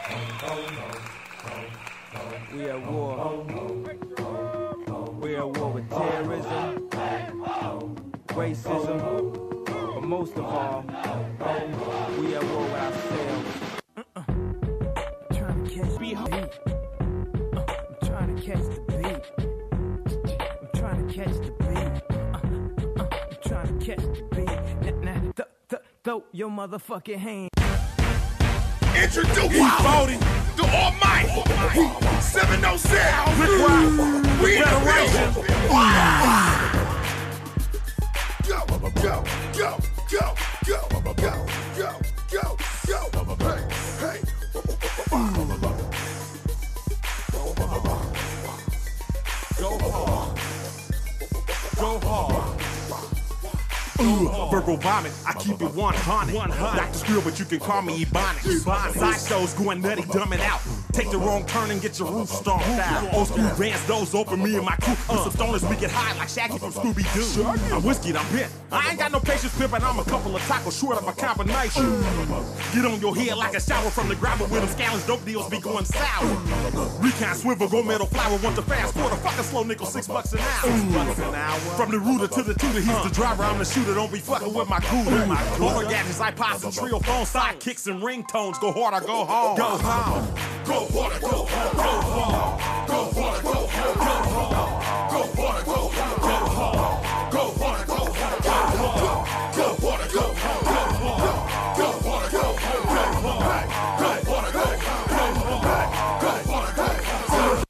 We at war. We at war with terrorism, racism, but most of all, we at war with ourselves. Trying to catch beat. I'm trying to catch the beat. I'm trying to catch the beat. I'm trying to catch the beat. Now, throw your motherfucking hand. Introduce E40, the Almighty, 706, we in the region. Go, go, go, go, go, go, go, go, go, hey, hey. Go hard. Go hard. Virgo vomit, I keep it 100. Dr. Skrill, but you can call me Ebonics. Side shows going nutty, dumbing out. Take the wrong turn and get your roof stomped out. Old school Vans, those open me and my crew. Some stoners, we get high like Shaggy from Scooby-Doo. I'm whiskeyed, I'm bent. I ain't got no patience pimping, I'm a couple of tacos short of a combination. Get on your head like a shower from the gravel with them scallons, dope deals be going sour. Recon swivel, go metal flower, want to fast forward, a fucking slow nickel, $6 an hour. From the rooter to the tutor, he's the driver, I'm the shooter, don't be fucking with my cooler. All gadgets, iPods and trio phones, sidekicks and ringtones, go hard or go home. Go home. Go hard, go hard, go hard. Go hard, go hard, go hard. Go hard, go hard, go hard. Go hard, go hard, go hard. Go hard, go hard, go hard. Go hard, go hard, go hard. Go hard, go hard, go hard. Go hard, go hard.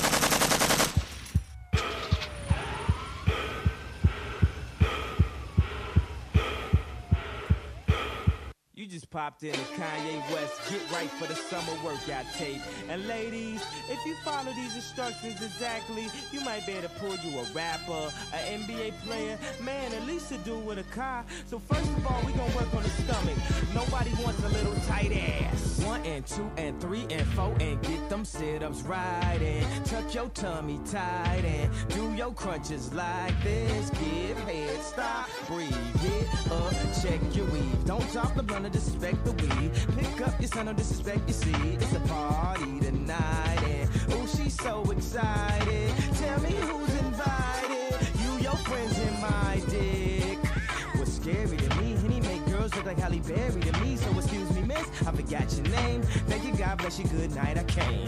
You just popped in a Kanye West Get Right for the Summer workout tape. And ladies, if you follow these instructions exactly, you might be able to pull you a rapper, an NBA player, man, at least a dude with a car. So first of all, we gonna work on the stomach. Nobody wants a little tight ass. 1 and 2 and 3 and 4 and get them sit-ups right and tuck your tummy tight and do your crunches like this. Give head, stop, breathe, get up, check your weave. Don't drop the blunt, disrespect the weed. Pick up your son, don't disrespect your seed. It's a party tonight and oh, she's so excited. Tell me who's invited. You, your friends, and my dick. What's scary to me, and he make girls look like Halle Berry to me. So excuse me, miss, I forgot your name. Thank you, God bless you, good night. I came.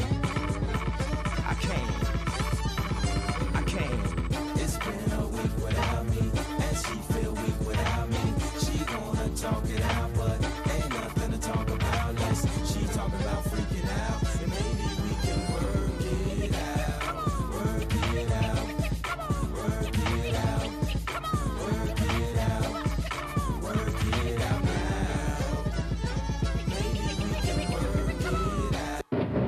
It's been a week without me, and she feel weak without me. She wanna talk it out, but ain't nothing to talk about. Less she talking about freaking out, and maybe we can work it out. Work it out. Work it out. Work it out. Work it out now. Maybe we can work it out.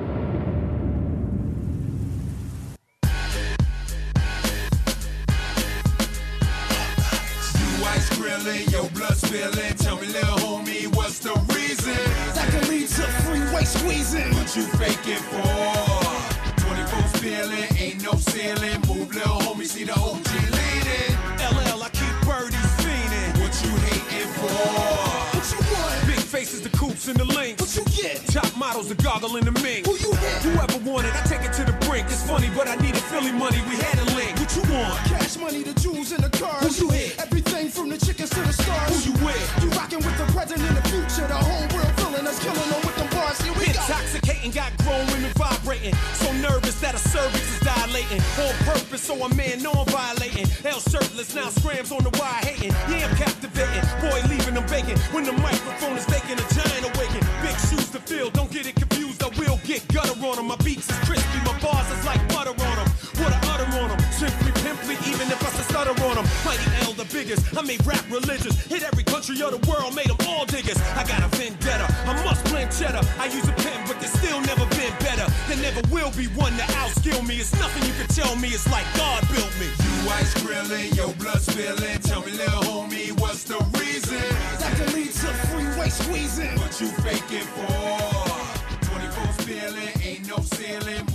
Grilling, your blood spilling. Tell me, little homie, what's the reason? That can lead to freeway squeezing. What you faking for? 24 spilling, ain't no ceiling. Move, little homie, see the OG leading. LL, I keep birdies fiending. What you hating for? What you want? Big faces, the coops and the links. What you get? Top models, the goggle and the mink. Who you hit? Whoever wanted, I take it to the brink. It's funny, but I needed Philly money. We had a link. What you want? Cash money, the jewels and the cars. Who you hit? Everything from the chickens to the stars. Who you with? You rockin' with the present and the future. The whole world feeling us, killing them with them bars. Here we go. Intoxicating, got grown women vibrating. So nervous that a cervix is dilating. On purpose, so a man know I'm violating. Hell shirtless, now scrams on the wire hating. Yeah, I'm captivating. Boy, leaving them vacant. When the microphone is vacant, a giant awaken. Big shoes to fill, don't get it confused. I will get gutter on them. My beats is crispy, my bars is like butter on them. What I utter on them. Simply, pimply, even if I stutter on them. Mighty L, the biggest. I made rap religious. Hit every country of the world, made them all diggers. I got a vendetta, I must blend cheddar. I use a pen, but there's still never been better. There never will be one to outskill me. It's nothing you can tell me, it's like God built me. You ice grilling, your blood spilling. Tell me, little homie, what's the reason? That can lead to freeway squeezing. What you faking for? 24 spilling, ain't no ceiling.